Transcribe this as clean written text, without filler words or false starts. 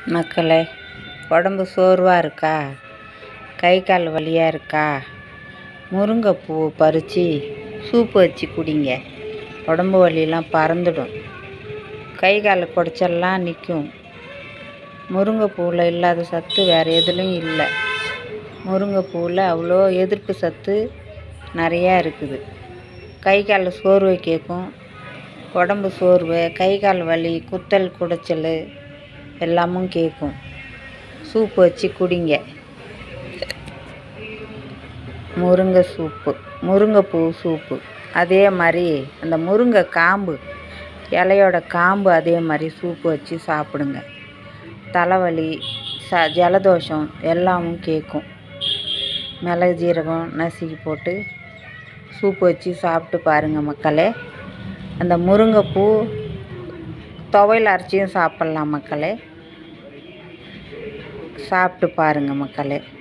மக்களே, உடம்பு சோர்வாக இருக்கா, கை கால் வலியாக இருக்கா, முருங்கைப்பூ பறித்து சூப்பு வச்சு குடிங்க. உடம்பு வலியெல்லாம் பறந்துடும். கை கால் குடைச்சல்லாம் நிற்கும். முருங்கைப்பூவில் இல்லாத சத்து வேறு எதுலேயும் இல்லை. முருங்கைப்பூவில் அவ்வளோ எதிர்ப்பு சத்து நிறையா இருக்குது. கை கால் சோர்வை கேட்கும். உடம்பு சோர்வு, கை கால் வலி, குத்தல் குடைச்சல் எல்லாமும் கேட்கும். சூப்பு வச்சு குடிங்க. முருங்கைப்பூ சூப்பு. அதே மாதிரி அந்த முருங்கை காம்பு, இலையோட காம்பு அதே மாதிரி சூப்பு வச்சு சாப்பிடுங்க. தலைவலி, ஜலதோஷம் எல்லாமும் கேட்கும். மிளகு ஜீரகம் நசுக்கி போட்டு சூப்பு வச்சு சாப்பிட்டு பாருங்கள் மக்களே. அந்த முருங்கைப்பூ துவையல் அரைச்சியும் சாப்பிட்லாம் மக்களே. சாப்பிட்டு பாருங்கள் மக்களே.